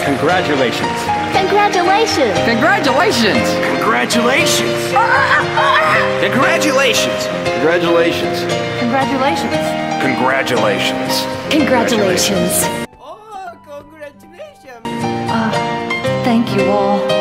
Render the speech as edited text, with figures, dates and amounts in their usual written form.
Congratulations. Congratulations! Congratulations! Congratulations! Congratulations! Congratulations. Congratulations! Congratulations! Congratulations! Oh, congratulations! Thank you all.